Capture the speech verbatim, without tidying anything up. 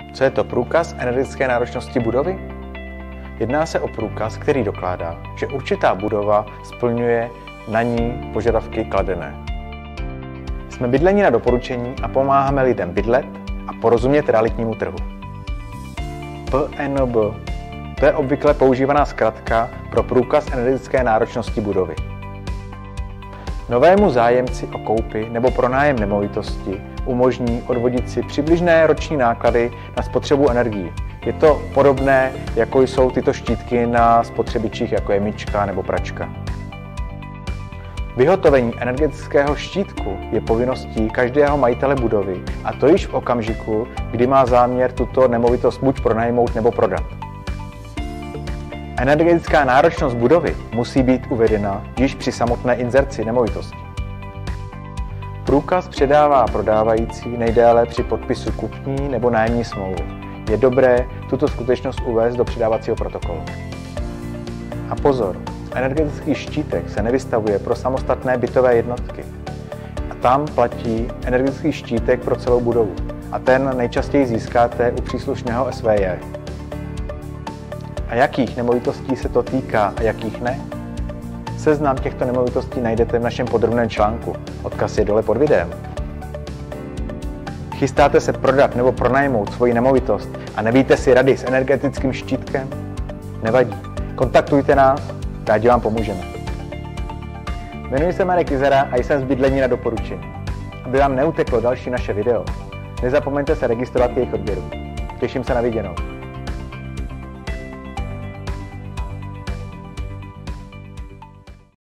Co je to průkaz energetické náročnosti budovy? Jedná se o průkaz, který dokládá, že určitá budova splňuje na ní požadavky kladené. Jsme bydleni na doporučení a pomáháme lidem bydlet a porozumět realitnímu trhu. P N B. To je obvykle používaná zkratka pro průkaz energetické náročnosti budovy. Novému zájemci o koupi nebo pronájem nemovitosti umožní odvodit si přibližné roční náklady na spotřebu energií. Je to podobné, jako jsou tyto štítky na spotřebičích, jako je myčka nebo pračka. Vyhotovení energetického štítku je povinností každého majitele budovy, a to již v okamžiku, kdy má záměr tuto nemovitost buď pronajmout nebo prodat. Energetická náročnost budovy musí být uvedena již při samotné inzerci nemovitosti. Průkaz předává prodávající nejdéle při podpisu kupní nebo nájemní smlouvy. Je dobré tuto skutečnost uvést do předávacího protokolu. A pozor, energetický štítek se nevystavuje pro samostatné bytové jednotky. A tam platí energetický štítek pro celou budovu. A ten nejčastěji získáte u příslušného S V J. A jakých nemovitostí se to týká a jakých ne? Seznam těchto nemovitostí najdete v našem podrobném článku. Odkaz je dole pod videem. Chystáte se prodat nebo pronajmout svoji nemovitost a nevíte si rady s energetickým štítkem? Nevadí. Kontaktujte nás, rádi vám pomůžeme. Jmenuji se Marek Izera a jsem z bydlení na doporučení. Aby vám neuteklo další naše video, nezapomeňte se registrovat k jejich odběru. Těším se na viděnou.